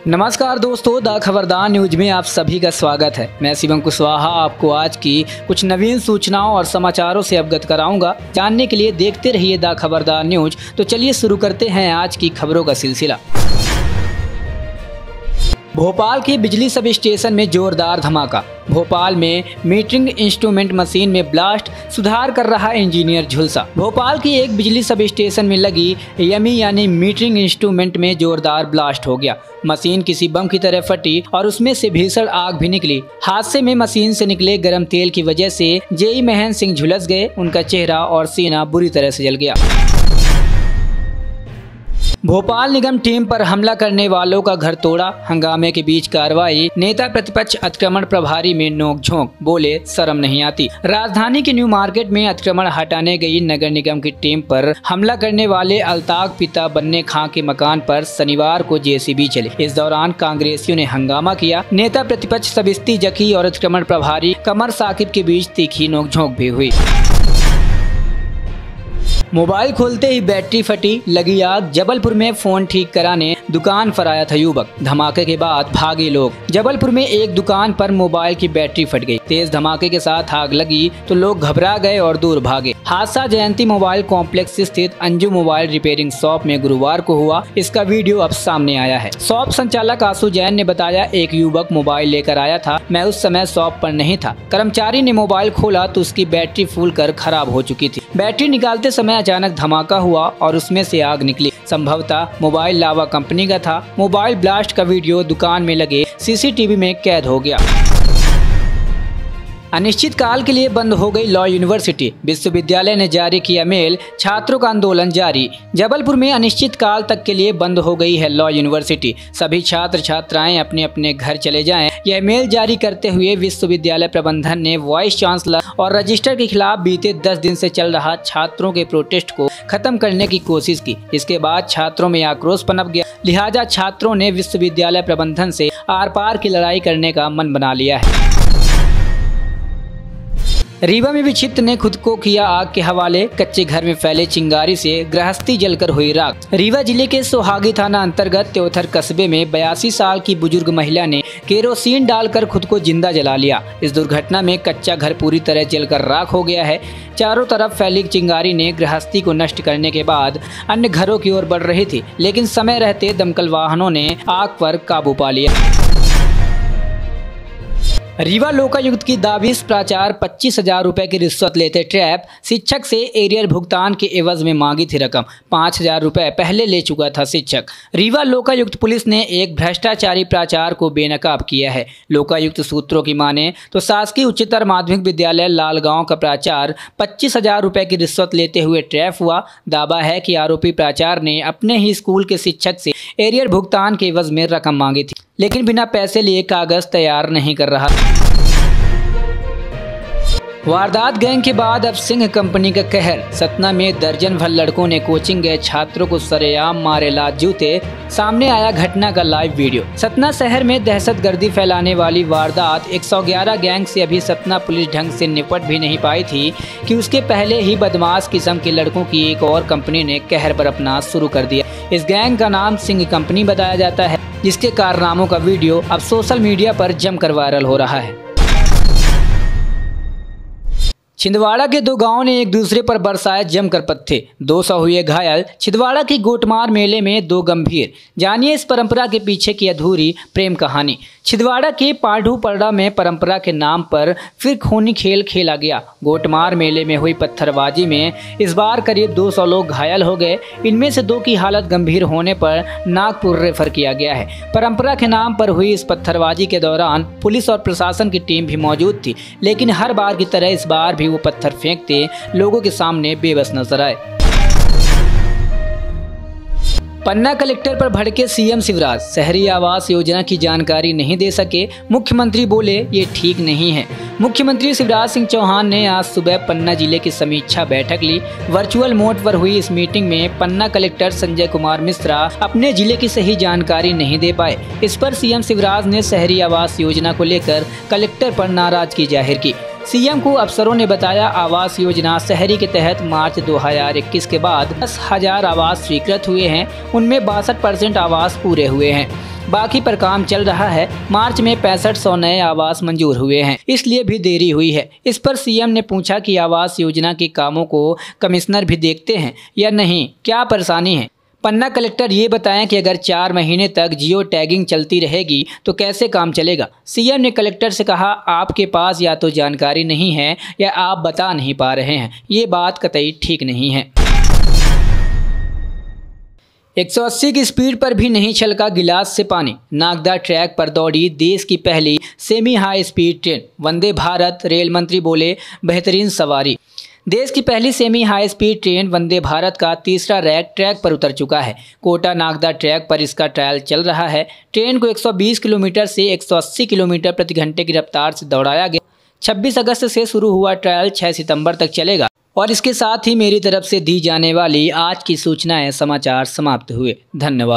नमस्कार दोस्तों, द खबरदार न्यूज में आप सभी का स्वागत है। मैं शिवम कुशवाहा आपको आज की कुछ नवीन सूचनाओं और समाचारों से अवगत कराऊंगा। जानने के लिए देखते रहिए द खबरदार न्यूज। तो चलिए शुरू करते हैं आज की खबरों का सिलसिला। भोपाल के बिजली सब स्टेशन में जोरदार धमाका। भोपाल में मीटरिंग इंस्ट्रूमेंट मशीन में ब्लास्ट, सुधार कर रहा इंजीनियर झुलसा। भोपाल की एक बिजली सब स्टेशन में लगी यमी यानी मीटरिंग इंस्ट्रूमेंट में जोरदार ब्लास्ट हो गया। मशीन किसी बम की तरह फटी और उसमें से भीषण आग भी निकली। हादसे में मशीन से निकले गर्म तेल की वजह से जेई महन सिंह झुलस गए। उनका चेहरा और सीना बुरी तरह से जल गया। भोपाल निगम टीम पर हमला करने वालों का घर तोड़ा, हंगामे के बीच कार्रवाई। नेता प्रतिपक्ष अतिक्रमण प्रभारी में नोकझोंक, बोले शर्म नहीं आती। राजधानी के न्यू मार्केट में अतिक्रमण हटाने गई नगर निगम की टीम पर हमला करने वाले अल्ताफ पिता बन्ने खां के मकान पर शनिवार को जेसीबी चले। इस दौरान कांग्रेसियों ने हंगामा किया। नेता प्रतिपक्ष सबिस्ती जकी और अतिक्रमण प्रभारी कमर साकिब के बीच तीखी नोकझोंक भी हुई। मोबाइल खोलते ही बैटरी फटी, लगी आग। जबलपुर में फोन ठीक कराने दुकान पर आया था युवक। धमाके के बाद भागे लोग। जबलपुर में एक दुकान पर मोबाइल की बैटरी फट गई। तेज धमाके के साथ आग लगी तो लोग घबरा गए और दूर भागे। हादसा जयंती मोबाइल कॉम्प्लेक्स स्थित अंजू मोबाइल रिपेयरिंग शॉप में गुरुवार को हुआ। इसका वीडियो अब सामने आया है। शॉप संचालक आशु जैन ने बताया, एक युवक मोबाइल लेकर आया था। मैं उस समय शॉप पर नहीं था। कर्मचारी ने मोबाइल खोला तो उसकी बैटरी फूल कर खराब हो चुकी थी। बैटरी निकालते समय अचानक धमाका हुआ और उसमें से आग निकली। संभवतः मोबाइल लावा कंपनी का था। मोबाइल ब्लास्ट का वीडियो दुकान में लगे सीसीटीवी में कैद हो गया। अनिश्चित काल के लिए बंद हो गई लॉ यूनिवर्सिटी। विश्वविद्यालय ने जारी किया मेल, छात्रों का आंदोलन जारी। जबलपुर में अनिश्चित काल तक के लिए बंद हो गई है लॉ यूनिवर्सिटी। सभी छात्र छात्राएं अपने अपने घर चले जाएं। यह मेल जारी करते हुए विश्वविद्यालय प्रबंधन ने वाइस चांसलर और रजिस्ट्रार के खिलाफ बीते 10 दिन से चल रहा छात्रों के प्रोटेस्ट को खत्म करने की कोशिश की। इसके बाद छात्रों में आक्रोश पनप गया। लिहाजा छात्रों ने विश्वविद्यालय प्रबंधन से आर पार की लड़ाई करने का मन बना लिया है। रीवा में विक्षिप्त ने खुद को किया आग के हवाले। कच्चे घर में फैले चिंगारी से गृहस्थी जलकर हुई राख। रीवा जिले के सोहागी थाना अंतर्गत त्योथर कस्बे में 82 साल की बुजुर्ग महिला ने केरोसिन डालकर खुद को जिंदा जला लिया। इस दुर्घटना में कच्चा घर पूरी तरह जलकर राख हो गया है। चारों तरफ फैली चिंगारी ने गृहस्थी को नष्ट करने के बाद अन्य घरों की ओर बढ़ रही थी, लेकिन समय रहते दमकल वाहनों ने आग पर काबू पा लिया। रीवा लोकायुक्त की दाविश, प्राचार्य 25,000 रुपए की रिश्वत लेते ट्रैप। शिक्षक से एरियर भुगतान के एवज में मांगी थी रकम। 5,000 रुपए पहले ले चुका था शिक्षक। रीवा लोकायुक्त पुलिस ने एक भ्रष्टाचारी प्राचार्य को बेनकाब किया है। लोकायुक्त सूत्रों की माने तो शासकीय उच्चतर माध्यमिक विद्यालय लालगांव का प्राचार्य 25,000 रुपए की रिश्वत लेते हुए ट्रैप हुआ। दावा है कि आरोपी प्राचार्य ने अपने ही स्कूल के शिक्षक से एरियर भुगतान के एवज में रकम मांगी थी, लेकिन बिना पैसे लिए कागज तैयार नहीं कर रहा। वारदात गैंग के बाद अब सिंह कंपनी का कहर। सतना में दर्जन भर लड़कों ने कोचिंग गए छात्रों को सरेआम मारे लात जूते। सामने आया घटना का लाइव वीडियो। सतना शहर में दहशतगर्दी फैलाने वाली वारदात 111 गैंग से अभी सतना पुलिस ढंग से निपट भी नहीं पाई थी कि उसके पहले ही बदमाश किस्म के लड़कों की एक और कंपनी ने कहर बरपना शुरू कर दिया। इस गैंग का नाम सिंह कंपनी बताया जाता है, जिसके कारनामों का वीडियो अब सोशल मीडिया पर जमकर वायरल हो रहा है। छिंदवाड़ा के दो गांवों ने एक दूसरे पर बरसाए जमकर पत्थे। 200 हुए घायल। छिंदवाड़ा की गोटमार मेले में दो गंभीर। जानिए इस परंपरा के पीछे की अधूरी प्रेम कहानी। छिंदवाड़ा के पांडू परड़ा में परंपरा के नाम पर फिर खूनी खेल खेला गया। गोटमार मेले में हुई पत्थरबाजी में इस बार करीब 200 लोग घायल हो गए। इनमें से 2 की हालत गंभीर होने पर नागपुर रेफर किया गया है। परंपरा के नाम पर हुई इस पत्थरबाजी के दौरान पुलिस और प्रशासन की टीम भी मौजूद थी, लेकिन हर बार की तरह इस बार भी वो पत्थर फेंकते लोगों के सामने बेबस नजर आए। पन्ना कलेक्टर पर भड़के सीएम शिवराज। शहरी आवास योजना की जानकारी नहीं दे सके। मुख्यमंत्री बोले ये ठीक नहीं है। मुख्यमंत्री शिवराज सिंह चौहान ने आज सुबह पन्ना जिले की समीक्षा बैठक ली। वर्चुअल मोड पर हुई इस मीटिंग में पन्ना कलेक्टर संजय कुमार मिश्रा अपने जिले की सही जानकारी नहीं दे पाए। इस पर सीएम शिवराज ने शहरी आवास योजना को लेकर कलेक्टर पर नाराजगी जाहिर की। सीएम को अफसरों ने बताया आवास योजना शहरी के तहत मार्च 2021 के बाद 10,000 आवास स्वीकृत हुए हैं, उनमें 62% आवास पूरे हुए हैं। बाकी पर काम चल रहा है। मार्च में 6500 नए आवास मंजूर हुए हैं, इसलिए भी देरी हुई है। इस पर सीएम ने पूछा कि आवास योजना के कामों को कमिश्नर भी देखते हैं या नहीं, क्या परेशानी है। पन्ना कलेक्टर ये बताएं कि अगर 4 महीने तक जियो टैगिंग चलती रहेगी तो कैसे काम चलेगा। सीएम ने कलेक्टर से कहा, आपके पास या तो जानकारी नहीं है या आप बता नहीं पा रहे हैं, ये बात कतई ठीक नहीं है। 180 की स्पीड पर भी नहीं छलका गिलास से पानी। नागदा ट्रैक पर दौड़ी देश की पहली semi high speed train. Vande Bharat rail मंत्री बोले, बेहतरीन सवारी। देश की पहली semi high speed train Vande Bharat का तीसरा रैक ट्रैक पर उतर चुका है। कोटा नागदा ट्रैक पर इसका ट्रायल चल रहा है। ट्रेन को 120 किलोमीटर से 180 किलोमीटर प्रति घंटे की रफ्तार से दौड़ाया गया। 26 अगस्त से शुरू हुआ ट्रायल 6 सितंबर तक चलेगा। और इसके साथ ही मेरी तरफ से दी जाने वाली आज की सूचनाएं समाचार समाप्त हुए। धन्यवाद।